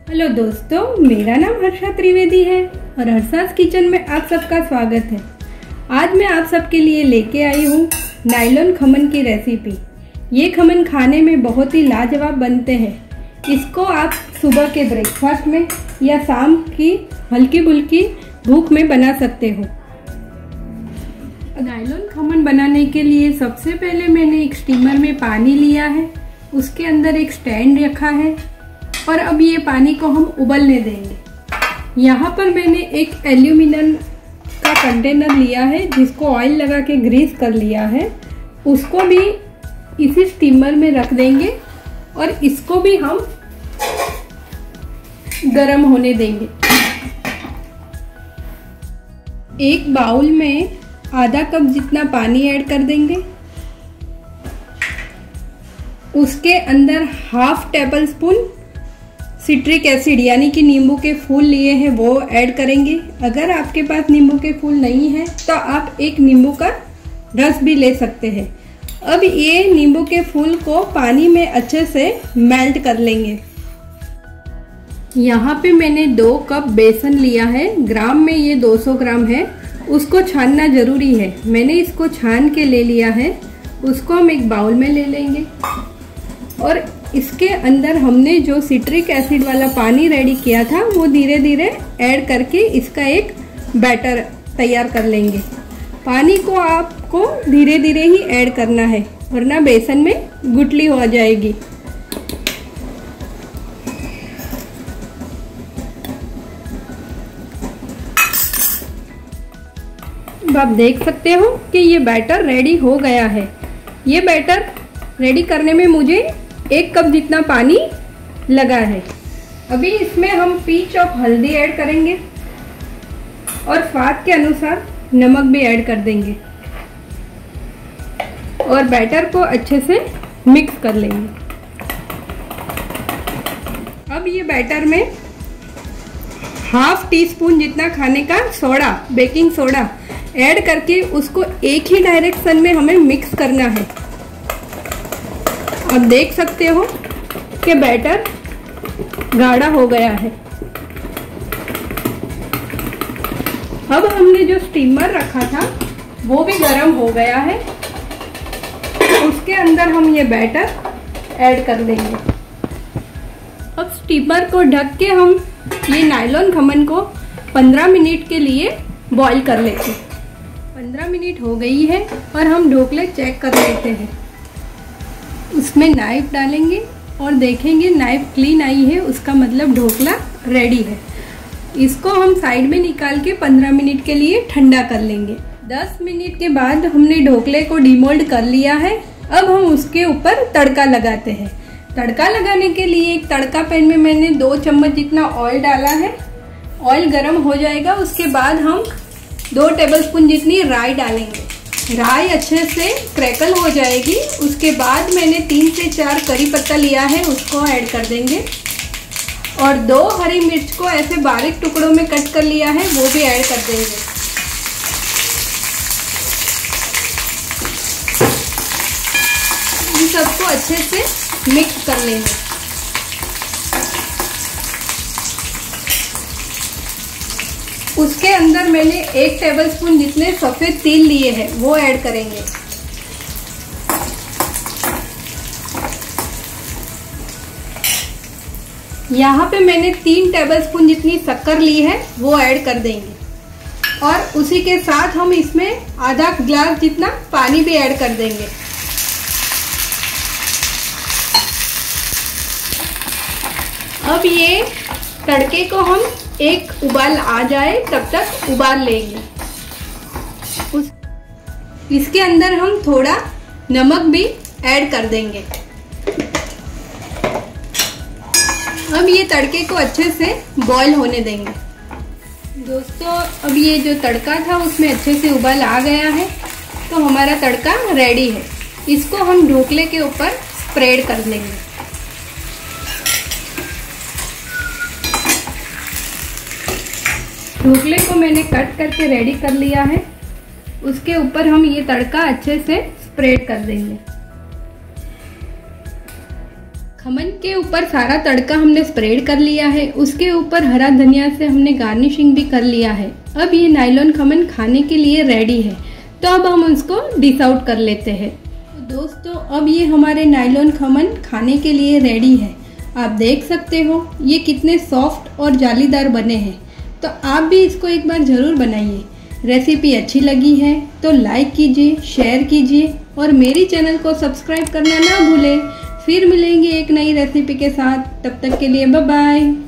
Hello दोस्तों, मेरा नाम हर्षा त्रिवेदी है और हर्षास किचन में आप सबका स्वागत है। आज मैं आप सबके लिए लेके आई हूँ नायलॉन खमन की रेसिपी। ये खमन खाने में बहुत ही लाजवाब बनते हैं। इसको आप सुबह के ब्रेकफास्ट में या शाम की हल्की फुल्की भूख में बना सकते हो। नायलॉन खमन बनाने के लिए सबसे पहले मैंने एक स्टीमर में पानी लिया है, उसके अंदर एक स्टैंड रखा है और अब ये पानी को हम उबलने देंगे। यहाँ पर मैंने एक एल्यूमिनियम का कंटेनर लिया है जिसको ऑयल लगा के ग्रीस कर लिया है, उसको भी इसी स्टीमर में रख देंगे और इसको भी हम गरम होने देंगे। एक बाउल में आधा कप जितना पानी ऐड कर देंगे, उसके अंदर half tablespoon citric acid यानी कि नींबू के फूल लिए हैं वो ऐड करेंगे। अगर आपके पास नींबू के फूल नहीं है तो आप एक नींबू का रस भी ले सकते हैं। अब ये नींबू के फूल को पानी में अच्छे से मेल्ट कर लेंगे। यहाँ पे मैंने 2 कप बेसन लिया है, ग्राम में ये 200 ग्राम है। उसको छानना जरूरी है, मैंने इसको छान के ले लिया है। उसको हम एक बाउल में ले लेंगे और इसके अंदर हमने जो सिट्रिक एसिड वाला पानी रेडी किया था वो धीरे धीरे ऐड करके इसका एक बैटर तैयार कर लेंगे। पानी को आपको धीरे धीरे ही ऐड करना है वरना बेसन में गुठली हो जाएगी। अब आप देख सकते हो कि ये बैटर रेडी हो गया है। ये बैटर रेडी करने में मुझे 1 कप जितना पानी लगा है। अभी इसमें हम पिंच ऑफ हल्दी ऐड करेंगे और स्वाद के अनुसार नमक भी ऐड कर देंगे और बैटर को अच्छे से मिक्स कर लेंगे। अब ये बैटर में हाफ टी स्पून जितना खाने का सोडा, बेकिंग सोडा ऐड करके उसको एक ही डायरेक्शन में हमें मिक्स करना है। अब देख सकते हो कि बैटर गाढ़ा हो गया है। अब हमने जो स्टीमर रखा था वो भी गर्म हो गया है, उसके अंदर हम ये बैटर ऐड कर देंगे। अब स्टीमर को ढक के हम ये नायलॉन खमन को 15 मिनट के लिए बॉईल कर लेते हैं। 15 मिनट हो गई है और हम ढोकले चेक कर लेते हैं। उसमें नाइफ डालेंगे और देखेंगे नाइफ क्लीन आई है, उसका मतलब ढोकला रेडी है। इसको हम साइड में निकाल के 15 मिनट के लिए ठंडा कर लेंगे। 10 मिनट के बाद हमने ढोकले को डिमोल्ड कर लिया है। अब हम उसके ऊपर तड़का लगाते हैं। तड़का लगाने के लिए एक तड़का पैन में मैंने 2 चम्मच जितना ऑयल डाला है। ऑयल गर्म हो जाएगा, उसके बाद हम 2 टेबलस्पून जितनी राई डालेंगे। राई अच्छे से क्रैकल हो जाएगी, उसके बाद मैंने 3 से 4 करी पत्ता लिया है, उसको ऐड कर देंगे और 2 हरी मिर्च को ऐसे बारीक टुकड़ों में कट कर लिया है वो भी ऐड कर देंगे। इन सबको अच्छे से मिक्स कर लेंगे। उसके अंदर मैंने 1 टेबलस्पून जितने सफ़ेद तिल लिए हैं वो ऐड करेंगे। यहाँ पे मैंने 3 टेबलस्पून जितनी शक्कर ली है वो ऐड कर देंगे और उसी के साथ हम इसमें आधा ग्लास जितना पानी भी ऐड कर देंगे। अब ये तड़के को हम एक उबाल आ जाए तब तक उबाल लेंगे। इसके अंदर हम थोड़ा नमक भी ऐड कर देंगे। अब ये तड़के को अच्छे से बॉईल होने देंगे। दोस्तों, अब ये जो तड़का था उसमें अच्छे से उबाल आ गया है तो हमारा तड़का रेडी है। इसको हम ढोकले के ऊपर स्प्रेड कर लेंगे। ढोकले को मैंने कट करके रेडी कर लिया है, उसके ऊपर हम ये तड़का अच्छे से स्प्रेड कर देंगे। खमन के ऊपर सारा तड़का हमने स्प्रेड कर लिया है। उसके ऊपर हरा धनिया से हमने गार्निशिंग भी कर लिया है। अब ये नायलॉन खमन खाने के लिए रेडी है, तो अब हम उसको डिश आउट कर लेते हैं। तो दोस्तों, अब ये हमारे नायलॉन खमन खाने के लिए रेडी है। आप देख सकते हो ये कितने सॉफ्ट और जालीदार बने हैं। तो आप भी इसको एक बार ज़रूर बनाइए। रेसिपी अच्छी लगी है तो लाइक कीजिए, शेयर कीजिए और मेरी चैनल को सब्सक्राइब करना ना भूलें। फिर मिलेंगे एक नई रेसिपी के साथ। तब तक के लिए बाय बाय।